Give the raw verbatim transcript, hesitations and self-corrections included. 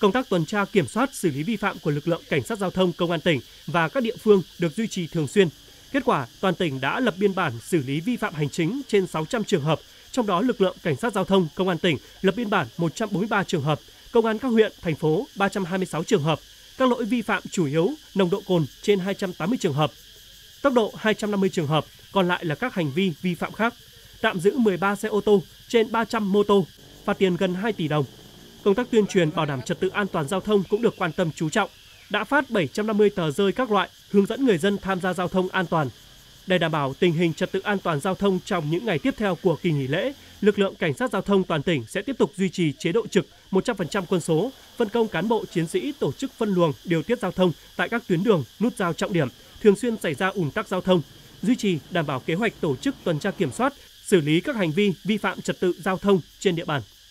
Công tác tuần tra kiểm soát xử lý vi phạm của lực lượng cảnh sát giao thông công an tỉnh và các địa phương được duy trì thường xuyên. Kết quả, toàn tỉnh đã lập biên bản xử lý vi phạm hành chính trên sáu trăm trường hợp, trong đó lực lượng cảnh sát giao thông công an tỉnh lập biên bản một trăm bốn mươi ba trường hợp, công an các huyện, thành phố ba trăm hai mươi sáu trường hợp. Các lỗi vi phạm chủ yếu nồng độ cồn trên hai trăm tám mươi trường hợp, tốc độ hai trăm năm mươi trường hợp, còn lại là các hành vi vi phạm khác. Tạm giữ mười ba xe ô tô, trên ba trăm mô tô, phạt tiền gần hai tỷ đồng. Công tác tuyên truyền bảo đảm trật tự an toàn giao thông cũng được quan tâm chú trọng. Đã phát bảy trăm năm mươi tờ rơi các loại hướng dẫn người dân tham gia giao thông an toàn. Để đảm bảo tình hình trật tự an toàn giao thông trong những ngày tiếp theo của kỳ nghỉ lễ, lực lượng cảnh sát giao thông toàn tỉnh sẽ tiếp tục duy trì chế độ trực một trăm phần trăm quân số, phân công cán bộ chiến sĩ tổ chức phân luồng, điều tiết giao thông tại các tuyến đường, nút giao trọng điểm, thường xuyên xảy ra ùn tắc giao thông, duy trì đảm bảo kế hoạch tổ chức tuần tra kiểm soát, xử lý các hành vi vi phạm trật tự giao thông trên địa bàn.